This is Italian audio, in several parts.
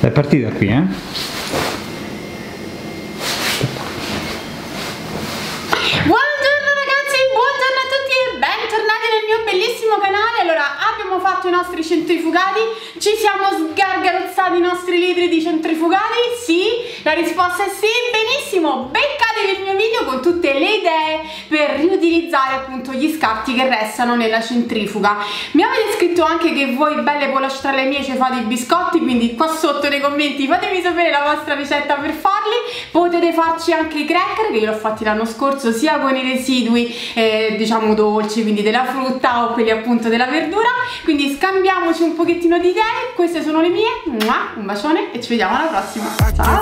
È partita qui, eh? Buongiorno ragazzi, buongiorno a tutti e bentornati nel mio bellissimo canale. Allora, abbiamo fatto i nostri centrifugati, ci siamo sgargarozzati i nostri litri di centrifugati? Sì, la risposta è sì, benissimo. Beccatevi il mio video con tutte le idee per riutilizzare appunto gli scarti che restano nella centrifuga. Mi avete scritto anche che voi belle polostrelle mie ci fate i biscotti, quindi qua sotto nei commenti fatemi sapere la vostra ricetta per farli. Potete farci anche i cracker, che io l'ho fatti l'anno scorso, sia con i residui diciamo dolci, quindi della frutta, o quelli appunto della verdura. Quindi scambiamoci un pochettino di idee. Queste sono le mie. Un bacione e ci vediamo alla prossima. Ciao!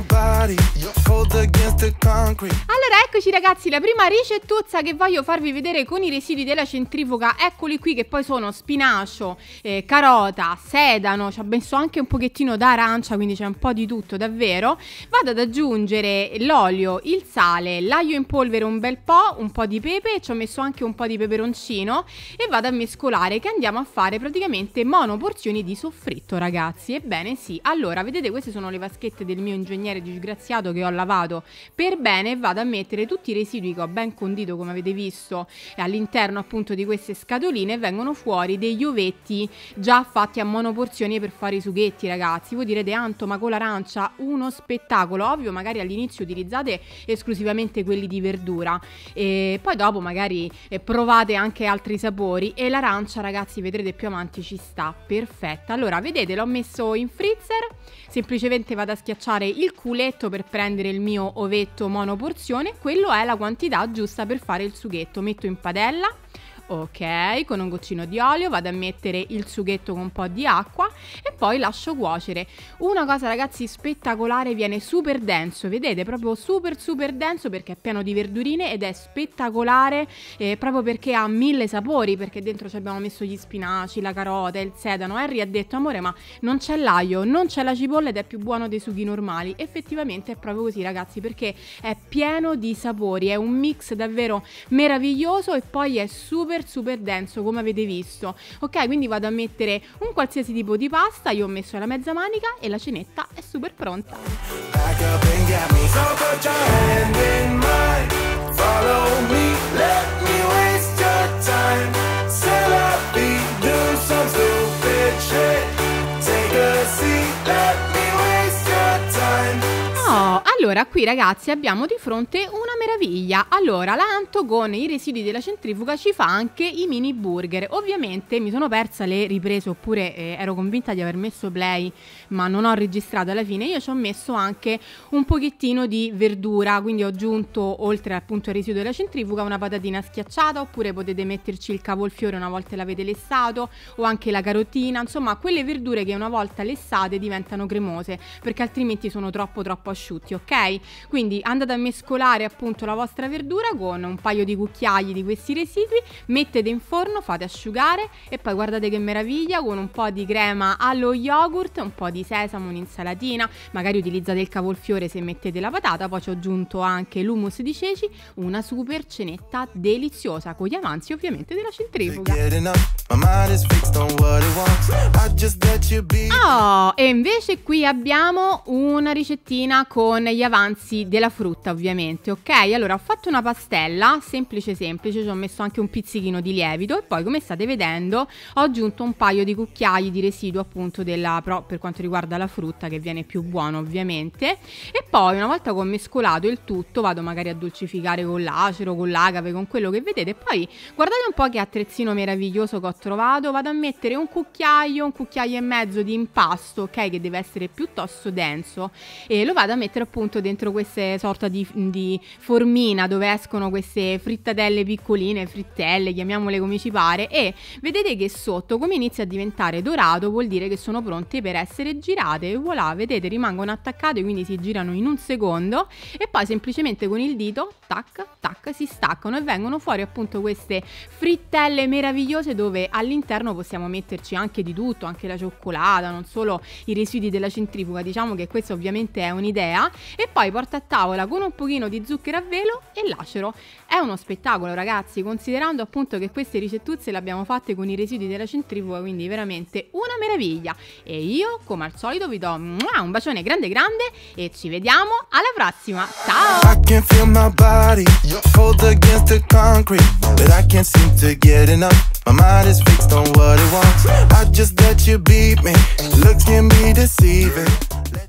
Allora eccoci ragazzi, la prima ricettuzza che voglio farvi vedere con i residui della centrifuga, eccoli qui, che poi sono spinacio, carota, sedano, ci ho messo anche un pochettino d'arancia, quindi c'è un po' di tutto davvero. Vado ad aggiungere l'olio, il sale, l'aglio in polvere un bel po', un po' di pepe, ci ho messo anche un po' di peperoncino e vado a mescolare, che andiamo a fare praticamente monoporzioni di soffritto ragazzi. Ebbene sì, allora vedete, queste sono le vaschette del mio ingegnere disgraziato che ho lavato per bene e vado a mettere tutti i residui che ho ben condito, come avete visto, all'interno appunto di queste scatoline. Vengono fuori degli ovetti già fatti a monoporzioni per fare i sughetti ragazzi. Voi direte: Anto, ma con l'arancia uno spettacolo. Ovvio, magari all'inizio utilizzate esclusivamente quelli di verdura e poi dopo magari provate anche altri sapori, e l'arancia ragazzi vedrete più avanti ci sta perfetta. Allora vedete, l'ho messo in freezer, semplicemente vado a schiacciare il culetto per prendere il mio ovetto monoporzione. Quello è la quantità giusta per fare il sughetto. Metto in padella, ok, con un goccino di olio, vado a mettere il sughetto con un po' di acqua e poi lascio cuocere. Una cosa ragazzi spettacolare, viene super denso, vedete, proprio super denso, perché è pieno di verdurine ed è spettacolare proprio perché ha 1000 sapori, perché dentro ci abbiamo messo gli spinaci, la carota, il sedano. Harry ha detto: amore, ma non c'è l'aglio, non c'è la cipolla ed è più buono dei sughi normali. Effettivamente è proprio così ragazzi, perché è pieno di sapori, è un mix davvero meraviglioso e poi è super denso, come avete visto. Ok, quindi vado a mettere un qualsiasi tipo di pasta. Io ho messo la mezza manica e la cenetta è super pronta. Allora, qui ragazzi abbiamo di fronte una meraviglia. Allora, la Anto con i residui della centrifuga ci fa anche i mini burger. Ovviamente mi sono persa le riprese, oppure ero convinta di aver messo play ma non ho registrato alla fine. Io ci ho messo anche un pochettino di verdura, quindi ho aggiunto, oltre appunto al residuo della centrifuga, una patatina schiacciata, oppure potete metterci il cavolfiore una volta l'avete lessato, o anche la carotina, insomma quelle verdure che una volta lessate diventano cremose, perché altrimenti sono troppo asciutti, ok? Quindi andate a mescolare appunto la vostra verdura con un paio di cucchiai di questi residui, mettete in forno, fate asciugare e poi guardate che meraviglia, con un po' di crema allo yogurt, un po' di sesamo, un'insalatina, magari utilizzate il cavolfiore se mettete la patata. Poi ci ho aggiunto anche l'hummus di ceci, una super cenetta deliziosa con gli avanzi ovviamente della centrifuga. Oh, e invece qui abbiamo una ricettina con gli avanzi della frutta ovviamente, ok? Allora ho fatto una pastella semplice, ci ho messo anche un pizzichino di lievito e poi, come state vedendo, ho aggiunto un paio di cucchiai di residuo appunto per quanto riguarda la frutta, che viene più buono ovviamente. E poi, una volta che ho mescolato il tutto, vado magari a dolcificare con l'acero, con l'agave, con quello che vedete. Poi guardate un po' che attrezzino meraviglioso che ho trovato. Vado a mettere un cucchiaio e mezzo di impasto, ok, che deve essere piuttosto denso, e lo vado a mettere appunto dentro queste sorta di formina dove escono queste frittatelle piccoline, frittelle, chiamiamole come ci pare. E vedete che sotto, come inizia a diventare dorato, vuol dire che sono pronte per essere girate. E voilà, vedete, rimangono attaccate, quindi si girano in un secondo e poi semplicemente con il dito tac tac si staccano e vengono fuori appunto queste frittelle meravigliose, dove all'interno possiamo metterci anche di tutto, anche la cioccolata, non solo i residui della centrifuga. Diciamo che questa ovviamente è un'idea. E e poi porta a tavola con un pochino di zucchero a velo e lacero. È uno spettacolo, ragazzi, considerando appunto che queste ricettuzze le abbiamo fatte con i residui della centrifuga, quindi veramente una meraviglia. E io, come al solito, vi do un bacione grande grande e ci vediamo alla prossima. Ciao! I can feel my body cold against the concrete, but I can't seem to get enough. My mind is fixed on what it wants. I just let you beat me. Looks can be deceiving.